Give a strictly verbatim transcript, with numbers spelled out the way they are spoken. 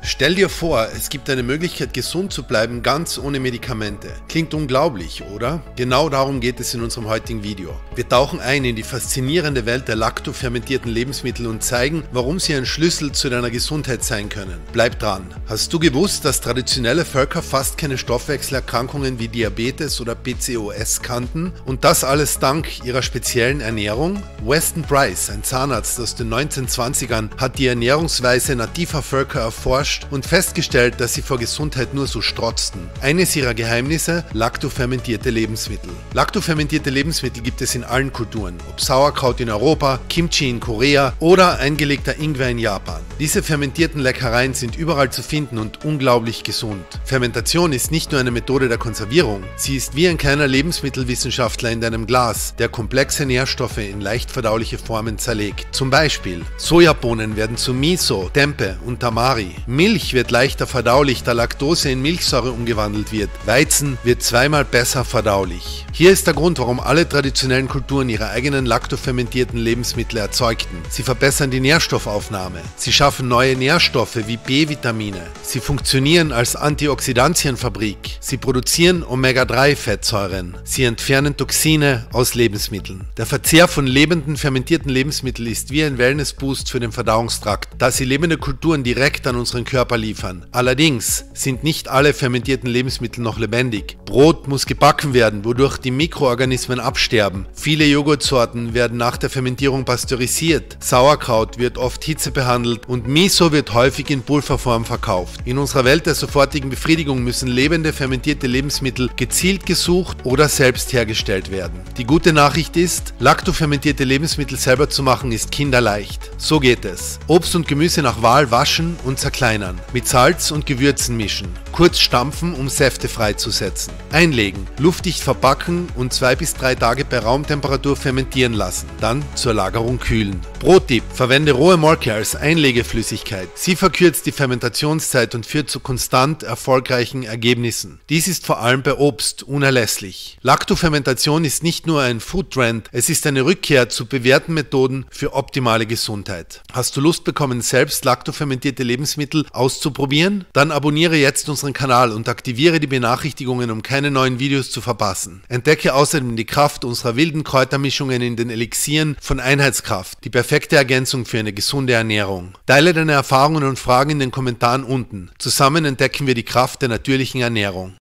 Stell dir vor, es gibt eine Möglichkeit, gesund zu bleiben, ganz ohne Medikamente. Klingt unglaublich, oder? Genau darum geht es in unserem heutigen Video. Wir tauchen ein in die faszinierende Welt der laktofermentierten Lebensmittel und zeigen, warum sie ein Schlüssel zu deiner Gesundheit sein können. Bleib dran. Hast du gewusst, dass traditionelle Völker fast keine Stoffwechselerkrankungen wie Diabetes oder P C O S kannten? Und das alles dank ihrer speziellen Ernährung? Weston Price, ein Zahnarzt aus den neunzehnhundertzwanzigern, hat die Ernährungsweise nativer Völker erforscht und festgestellt, dass sie vor Gesundheit nur so strotzten. Eines ihrer Geheimnisse: laktofermentierte Lebensmittel. Laktofermentierte Lebensmittel gibt es in allen Kulturen, ob Sauerkraut in Europa, Kimchi in Korea oder eingelegter Ingwer in Japan. Diese fermentierten Leckereien sind überall zu finden und unglaublich gesund. Fermentation ist nicht nur eine Methode der Konservierung, sie ist wie ein kleiner Lebensmittelwissenschaftler in deinem Glas, der komplexe Nährstoffe in leicht verdauliche Formen zerlegt. Zum Beispiel: Sojabohnen werden zu Miso, Tempeh und Tamari. Milch wird leichter verdaulich, da Laktose in Milchsäure umgewandelt wird. Weizen wird zweimal besser verdaulich. Hier ist der Grund, warum alle traditionellen Kulturen ihre eigenen laktofermentierten Lebensmittel erzeugten. Sie verbessern die Nährstoffaufnahme. Sie schaffen neue Nährstoffe wie B-Vitamine. Sie funktionieren als Antioxidantienfabrik. Sie produzieren Omega drei Fettsäuren. Sie entfernen Toxine aus Lebensmitteln. Der Verzehr von lebenden fermentierten Lebensmitteln ist wie ein Wellnessboost für den Verdauungstrakt, da sie lebende Kulturen direkt an unseren Körper liefern. Allerdings sind nicht alle fermentierten Lebensmittel noch lebendig. Brot muss gebacken werden, wodurch die Mikroorganismen absterben. Viele Joghurtsorten werden nach der Fermentierung pasteurisiert. Sauerkraut wird oft hitzebehandelt und Miso wird häufig in Pulverform verkauft. In unserer Welt der sofortigen Befriedigung müssen lebende fermentierte Lebensmittel gezielt gesucht oder selbst hergestellt werden. Die gute Nachricht ist: laktofermentierte Lebensmittel selber zu machen ist kinderleicht. So geht es. Obst und Gemüse nach Wahl waschen und zerkleinern. Mit Salz und Gewürzen mischen. Kurz stampfen, um Säfte freizusetzen. Einlegen, luftdicht verpacken und zwei bis drei Tage bei Raumtemperatur fermentieren lassen. Dann zur Lagerung kühlen. Pro-Tipp: Verwende rohe Molke als Einlegeflüssigkeit. Sie verkürzt die Fermentationszeit und führt zu konstant erfolgreichen Ergebnissen. Dies ist vor allem bei Obst unerlässlich. Laktofermentation ist nicht nur ein Foodtrend, es ist eine Rückkehr zu bewährten Methoden für optimale Gesundheit. Hast du Lust bekommen, selbst laktofermentierte Lebensmittel auszuprobieren? Dann abonniere jetzt unseren Kanal und aktiviere die Benachrichtigungen, um keine neuen Videos zu verpassen. Entdecke außerdem die Kraft unserer wilden Kräutermischungen in den Elixieren von Einheitskraft, die perfekte Ergänzung für eine gesunde Ernährung. Teile deine Erfahrungen und Fragen in den Kommentaren unten. Zusammen entdecken wir die Kraft der natürlichen Ernährung.